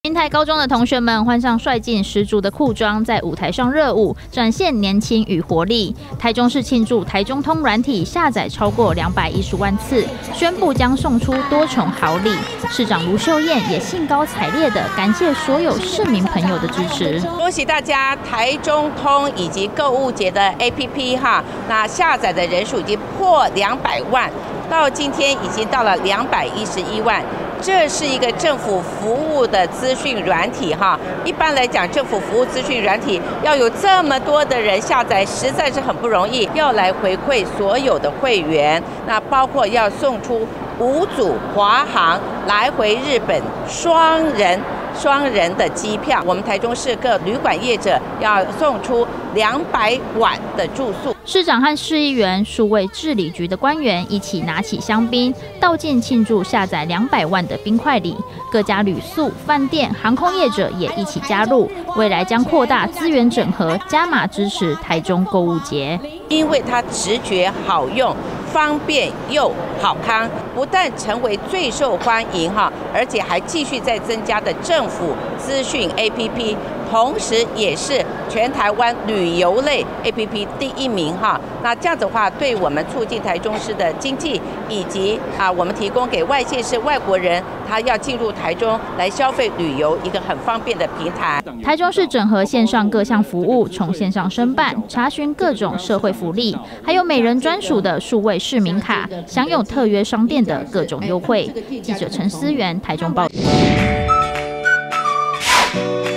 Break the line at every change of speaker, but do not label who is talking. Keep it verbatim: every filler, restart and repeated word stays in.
明台高中的同学们换上帅劲十足的裤装，在舞台上热舞，展现年轻与活力。台中市庆祝台中通软体下载超过两百一十万次，宣布将送出多重好礼。市长卢秀燕也兴高采烈地感谢所有市民朋友的支持，
恭喜大家！台中通以及购物节的 A P P 哈，那下载的人数已经破两百万，到今天已经到了两百一十一万。 这是一个政府服务的资讯软体哈，一般来讲，政府服务资讯软体要有这么多的人下载，实在是很不容易。要来回馈所有的会员，那包括要送出五组华航来回日本双人。 双人的机票，我们台中市各旅馆业者要送出两百晚的住宿。
市长和市议员、数位治理局的官员一起拿起香槟，道尽庆祝下载两百万的冰块礼。各家旅宿、饭店、航空业者也一起加入，未来将扩大资源整合，加码支持台中购物节。
因为它直觉好用。 方便又好康，不但成为最受欢迎哈，而且还继续在增加的政府资讯 A P P， 同时也是全台湾旅游类 A P P 第一名哈。那这样子的话，对我们促进台中市的经济，以及啊，我们提供给外县市外国人他要进入台中来消费旅游一个很方便的平台。
台中市整合线上各项服务，从线上申办、查询各种社会福利，还有每人专属的数位 市民卡，享有特约商店的各种优惠。记者陈思源台中报道。